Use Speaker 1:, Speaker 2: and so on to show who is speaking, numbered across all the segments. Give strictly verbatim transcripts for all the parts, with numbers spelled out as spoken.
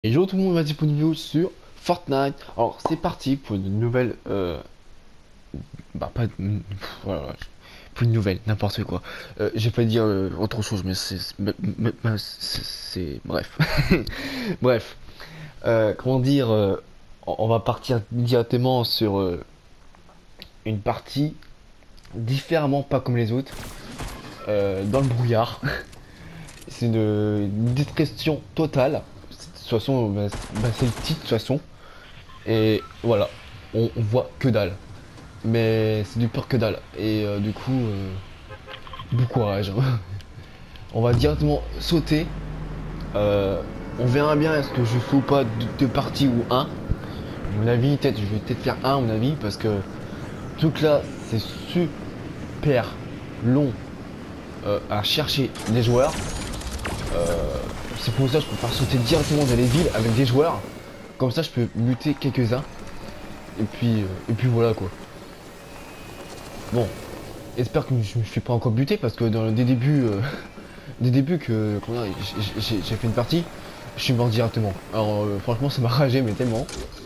Speaker 1: Et yo tout le monde, va dire pour une vidéo sur Fortnite. Alors c'est parti pour une nouvelle euh, bah pas pff, voilà, pour une nouvelle, n'importe quoi. Euh, j'ai pas dire euh, autre chose mais c'est mais- mais- mais c'est c'est- bref. Bref. Euh, comment dire euh, on on va partir directement sur euh, une partie différemment pas comme les autres, euh, dans le brouillard. C'est une, une discrétion totale. De toute façon, bah, c'est bah, c'est le titre de toute façon. Et voilà, on, on voit que dalle. Mais c'est du pur que dalle. Et euh, du coup, euh, bon courage. On va directement sauter. Euh, on verra bien est-ce que je fais ou pas deux, deux parties ou un. À mon avis, peut-être je vais peut-être faire un à mon avis parce que tout là c'est super long euh, à chercher des joueurs. C'est pour ça que je préfère sauter directement dans les villes avec des joueurs. Comme ça je peux muter quelques-uns. Et puis, euh, et puis voilà quoi. Bon, j'espère que je me suis pas encore buté parce que dans le, des débuts, euh, des débuts que comment dire, j'ai j'ai- j'ai fait une partie, je suis mort directement. Alors euh, franchement ça m'a ragé mais tellement.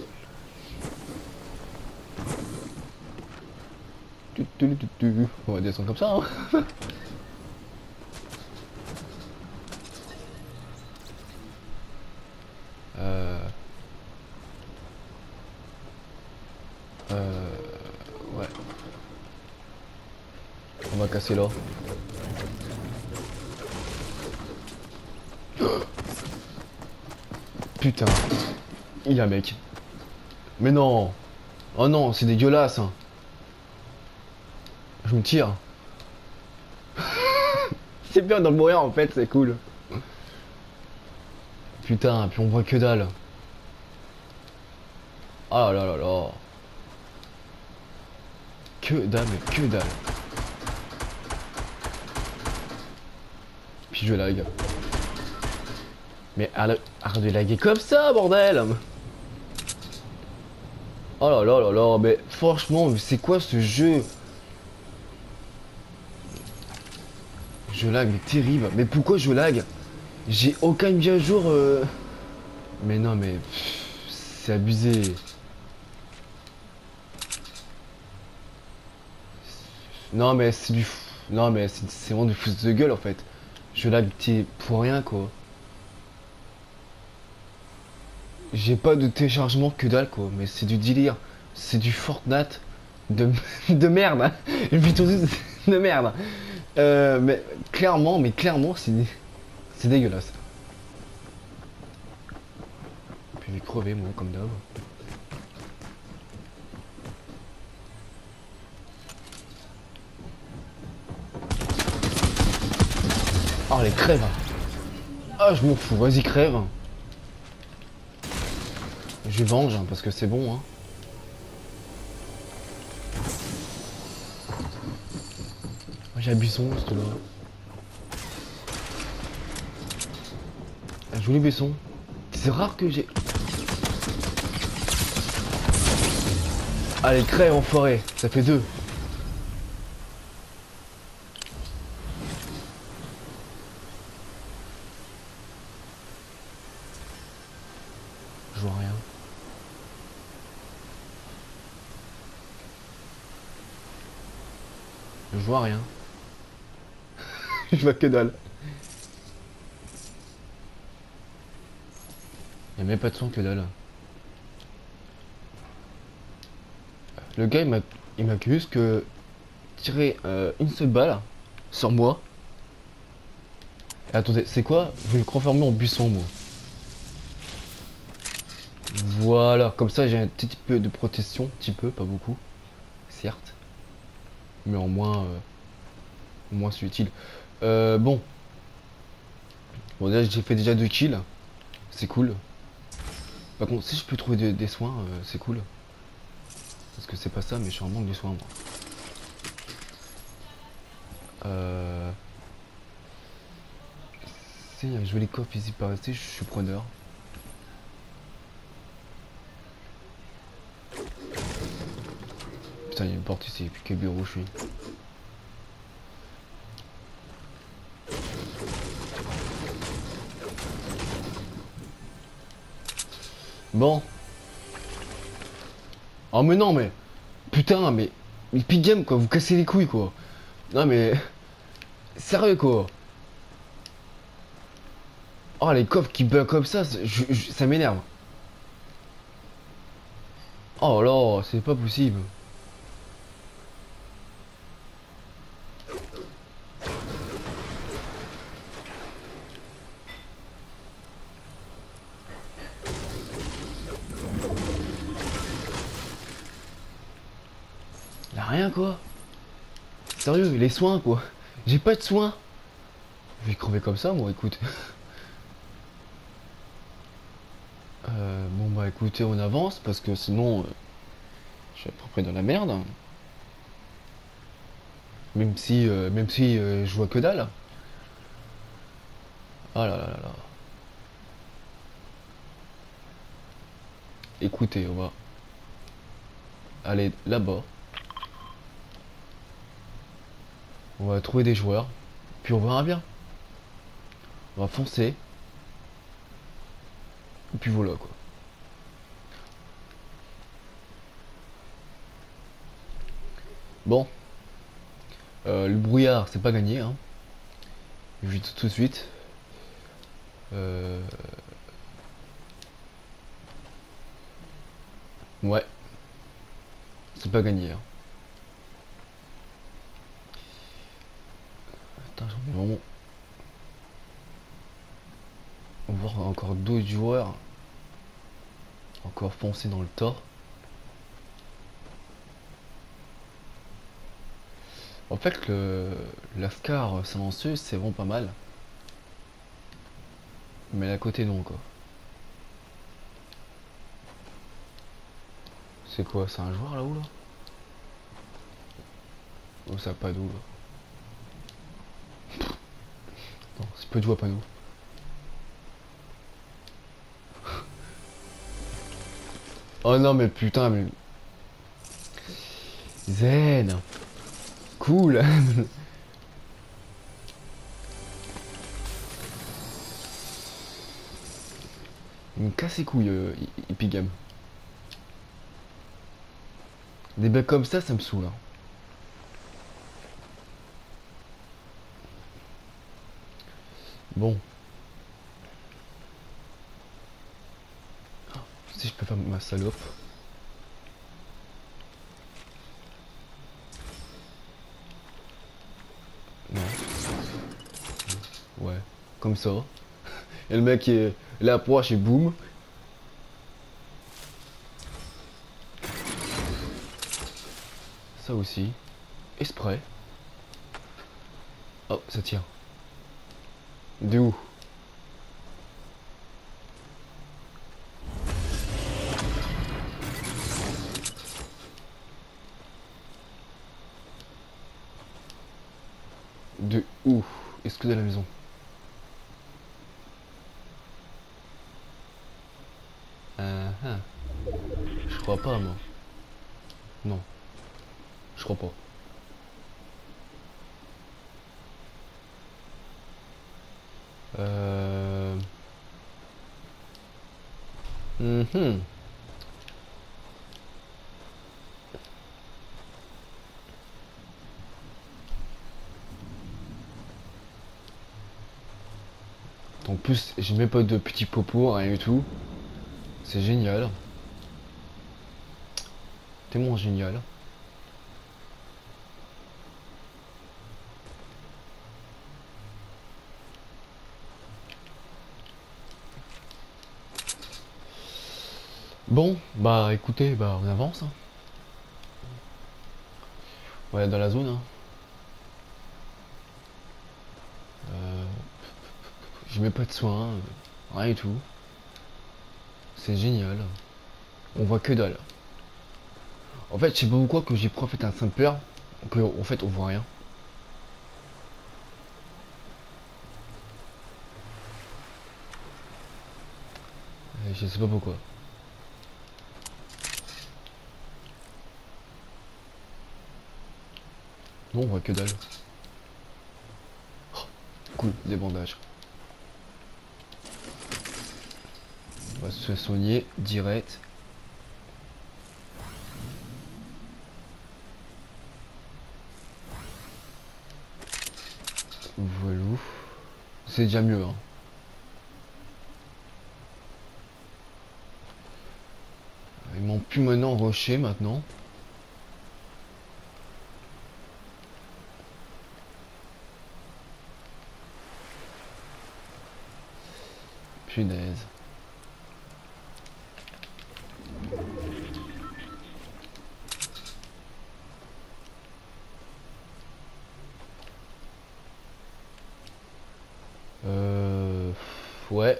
Speaker 1: Tu, tu, tu, tu. On va descendre comme ça. Hein. Euh, euh, ouais, on va casser là. Putain, il y a un mec. Mais non, oh non, c'est dégueulasse. Hein. Je me tire. C'est bien dans le mourir en fait, c'est cool. Putain, puis on voit que dalle. Ah là là là. Que dalle, mais que dalle. Puis je lag. Mais arrête arrête de laguer comme ça, bordel! Oh là là là là, mais franchement, c'est quoi ce jeu? Je lag, mais terrible. Mais pourquoi je lag? J'ai aucun mise à jour. euh, Mais non, mais pff, c'est abusé. Non, mais c'est du. f- Non, mais c'est c'est vraiment du foutre de gueule en fait. Je lag petit pour rien quoi. J'ai pas de téléchargement que dalle quoi, mais c'est du délire. C'est du Fortnite de, de merde. Hein. Une vidéo de merde. Euh, mais clairement, mais clairement, c'est c'est dégueulasse. Puis je vais crever moi comme d'hab. Oh les crèves. Ah je m'en fous, vas-y crève. Je venge hein, parce que c'est bon hein. Moi j'ai un buisson, c'est là. Un joli buisson. C'est rare que j'ai. Allez crève enfoiré, ça fait deux. Je vois rien. Je vois rien. Je vois que dalle. Y'a même pas de son que dalle. Le gars il m'a il m'a juste que tiré euh, une seule balle sur moi. Et attendez, c'est quoi? Je vais le transformer en buisson moi. Voilà, comme ça j'ai un petit peu de protection, petit peu, pas beaucoup, certes, mais en moins, euh, au moins c'est utile. Euh, bon, bon déjà j'ai fait déjà deux kills, c'est cool. Par contre, si je peux trouver des, des soins, euh, c'est cool. Parce que c'est pas ça, mais je suis en manque de soins moi. Euh, si il y a un joli coffre ici par ici, je suis preneur. Putain, il y a une porte ici, et puis quel bureau je suis. Bon. Oh mais non mais. Putain mais. Epic Game quoi, vous cassez les couilles quoi. Non mais. Sérieux quoi. Oh les coffres qui bug comme ça, c'est- je- je- ça m'énerve. Oh là, c'est pas possible. Y'a rien quoi. Sérieux, les soins quoi. J'ai pas de soins. Je vais crever comme ça moi, écoute. Euh, bon bah écoutez, on avance parce que sinon euh, je suis à peu près dans la merde, hein. Même si, euh, même si euh, je vois que dalle. Ah là là là là. Écoutez, on va aller là-bas. On va trouver des joueurs. Puis on verra bien. On va foncer. Et puis voilà quoi. Bon. Euh, le brouillard, c'est pas gagné, hein. Je dis tout de suite. Euh... Ouais. C'est pas gagné, hein. Attends, j'en ai vraiment... On va voir encore d'autres joueurs. Encore foncer dans le tas. En fait, le l'Ascar silencieuse, c'est vraiment pas mal. Mais à côté, non, quoi. C'est quoi? C'est un joueur là-haut, là? Oh, ça a pas d'où, là. Non, c'est peu de joueurs pas nous. Oh non, mais putain, mais... Zen! Cool! Il me casse les couilles, euh, Epic Game. Des bugs comme ça, ça me saoule, hein. Bon. Si je peux faire ma salope. Non. Ouais. Comme ça. Et le mec est là approche et boum. Ça aussi. Et spray. Oh, ça tient. De où? De où? Est-ce que de la maison? Uh -huh. Je crois pas, moi. Non. Je crois pas. Euh... Mhm. En plus, j'ai même pas de petits popos, rien du tout. C'est génial. Tellement génial. Bon, bah écoutez, bah on avance, hein. Ouais, dans la zone, hein. Euh... J'ai même pas de soins, euh, rien du tout. C'est génial. On voit que dalle. En fait, je sais pas pourquoi que j'ai pris en fait un sampler, que en fait on voit rien. Euh, Je sais pas pourquoi. Non, on voit que dalle. Oh, cool, des bandages. On va se soigner direct. Voilà. C'est déjà mieux, hein. Il manque plus maintenant rocher maintenant. Punaise. Euh... Ouais.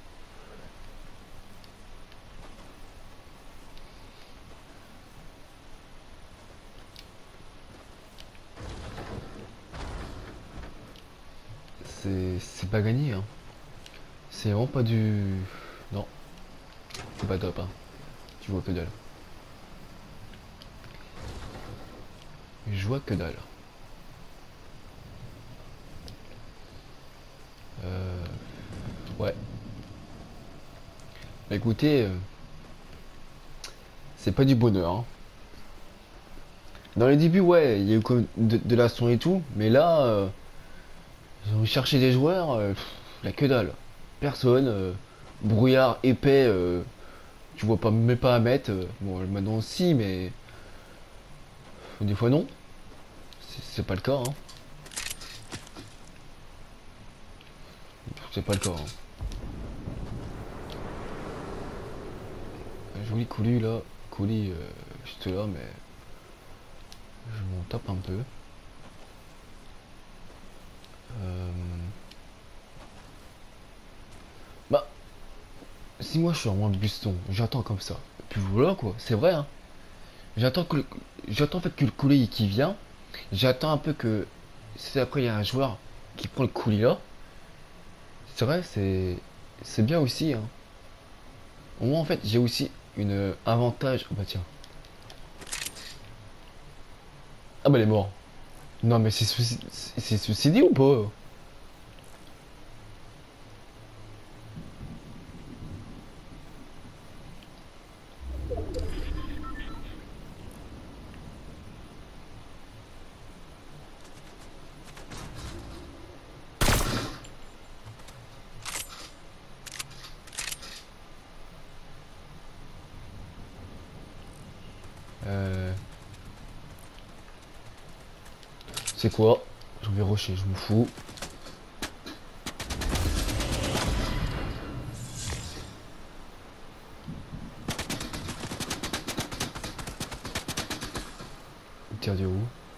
Speaker 1: C'est c'est pas gagné, hein. C'est vraiment pas du... Non. C'est pas top, hein. Tu vois que dalle. Je vois que dalle. Euh... Ouais. Bah, écoutez, euh, c'est pas du bonheur, hein. Dans les débuts, ouais, il y a eu comme de, de la son et tout, mais là, euh, ils ont cherché des joueurs, euh, pff, la que dalle. Personne, euh, brouillard épais, euh, tu vois pas même pas à mettre. euh, bon, maintenant si, mais des fois non. C'est c'est pas le cas, hein. C'est pas le cas, hein. Un joli coulis là, coulis euh, juste là, mais je m'en tape un peu. Euh, Bah, si moi je suis en moins de buston, j'attends comme ça. Et puis voilà quoi, c'est vrai, hein. J'attends que le... j'attends en fait que le coulis qui vient. J'attends un peu que c'est après il y a un joueur qui prend le coulis là. C'est vrai, c'est c'est bien aussi, hein. Au moins en fait j'ai aussi une avantage. Oh bah tiens. Ah bah elle est morte. Non mais c'est suicide... c'est suicidé ou pas? Euh... C'est quoi? Je vais rusher, je m'en fous. Tire de où?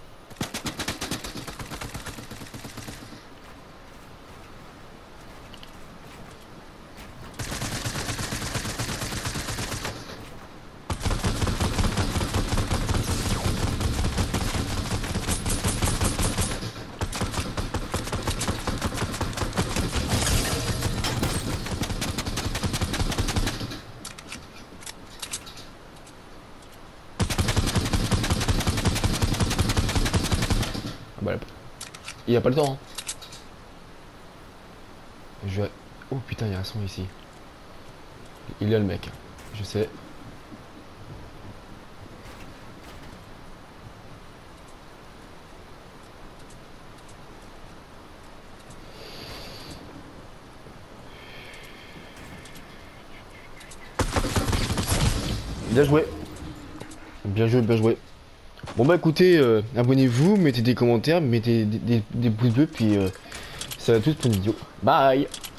Speaker 1: Ah bah là, il y a pas le temps, hein. Je vais... Oh putain, il y a un son ici. Il y a le mec. Je sais. Bien joué. Bien joué, bien joué. Bon bah écoutez, euh, abonnez-vous, mettez des commentaires, mettez des, des, des pouces bleus, puis euh, ça va tout pour une vidéo. Bye!